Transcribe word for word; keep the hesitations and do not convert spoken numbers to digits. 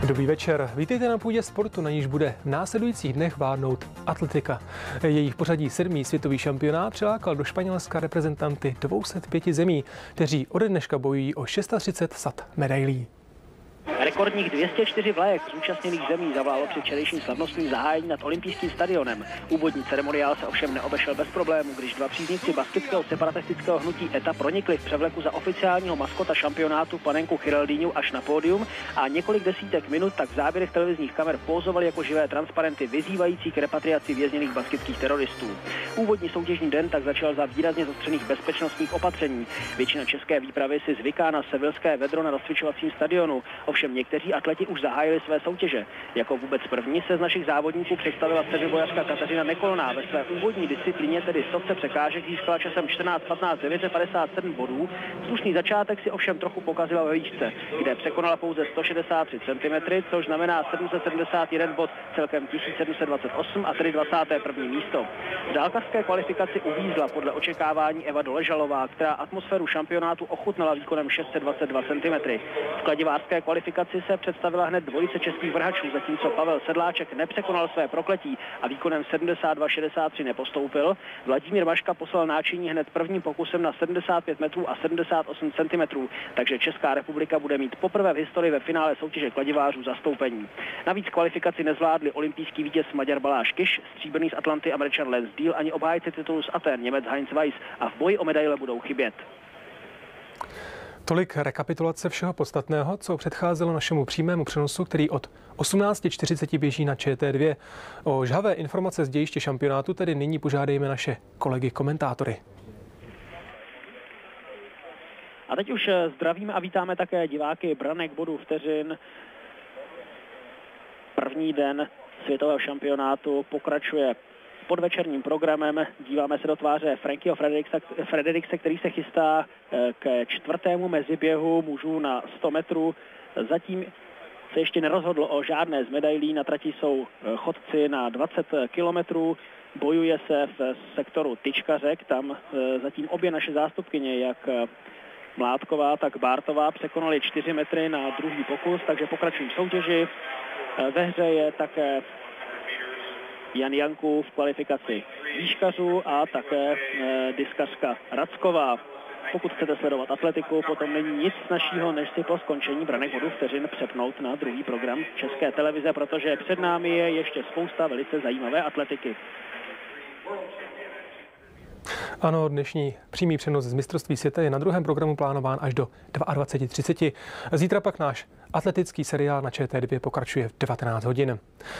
Dobrý večer. Vítejte na půdě sportu, na níž bude v následujících dnech vládnout atletika. Jejich pořadí sedmý světový šampionát přilákal do Španělska reprezentanty dvě stě pět zemí, kteří ode dneška bojují o třicet šest sat medailí. Rekordních dvě stě čtyři vlajek zúčastněných zemí zaválo při včerejším slavnostním zahájení nad olympijským stadionem. Úvodní ceremoniál se ovšem neobešel bez problémů, když dva příznivci baskického separatistického hnutí E T A pronikli v převleku za oficiálního maskota šampionátu panenku Giraldinu až na pódium a několik desítek minut tak v záběrech televizních kamer pózovali jako živé transparenty vyzývající k repatriaci vězněných baskických teroristů. Úvodní soutěžní den tak začal za výrazně zostřených bezpečnostních opatření. Většina české výpravy si zvyká na sevilské vedro na rozcvičovacím stadionu. Ovšem někteří atleti už zahájili své soutěže. Jako vůbec první se z našich závodníků představila sedmibojařka Kateřina Nekolná. Ve své úvodní disciplíně, tedy stovce překážek, získala časem čtrnáct patnáct devět set padesát sedm bodů. Slušný začátek si ovšem trochu pokazila ve výšce, kde překonala pouze sto šedesát tři centimetrů, což znamená sedm set sedmdesát jedna bod, celkem tisíc sedm set dvacet osm a tedy dvacáté první místo. V dálkařské kvalifikaci uvízla podle očekávání Eva Doležalová, která atmosféru šampionátu ochutnala výkonem šest set dvacet dva centimetrů. V kladivářské kvalifikaci se představila hned dvojice českých vrhačů, zatímco Pavel Sedláček nepřekonal své prokletí a výkonem sedmdesát dva šedesát tři nepostoupil. Vladimír Maška poslal náčiní hned prvním pokusem na sedmdesát pět metrů a sedmdesát osm centimetrů, takže Česká republika bude mít poprvé v historii ve finále soutěže kladivářů zastoupení. Navíc kvalifikaci nezvládli olympijský vítěz Maďar Balázs Kiš, stříbrný z Atlanty Američan Lance Deal ani obhájce titulu z Athén Němec Heinz Weiss a v boji o medaile budou chybět. Tolik rekapitulace všeho podstatného, co předcházelo našemu přímému přenosu, který od osmnáct čtyřicet běží na Č T dva. O žhavé informace z dějiště šampionátu tedy nyní požádejme naše kolegy komentátory. A teď už zdravíme a vítáme také diváky branek bodů vteřin. První den světového šampionátu pokračuje podvečerním programem. Díváme se do tváře Frankyho Frederikse, který se chystá k čtvrtému meziběhu mužů na sto metrů. Zatím se ještě nerozhodlo o žádné z medailí. Na trati jsou chodci na dvacet kilometrů. Bojuje se v sektoru tyčkařek. Tam zatím obě naše zástupkyně, jak Mládková, tak Bártová, překonali čtyři metry na druhý pokus, takže pokračují v soutěži. Ve hře je také Jan Janků v kvalifikaci výškařů a také e, diskařka Racková. Pokud chcete sledovat atletiku, potom není nic snazšího, než si po skončení branek bodů vteřin přepnout na druhý program České televize, protože před námi je ještě spousta velice zajímavé atletiky. Ano, dnešní přímý přenos z mistrovství světa je na druhém programu plánován až do dvacet dva třicet. Zítra pak náš atletický seriál na Č T dva pokračuje v devatenáct hodin.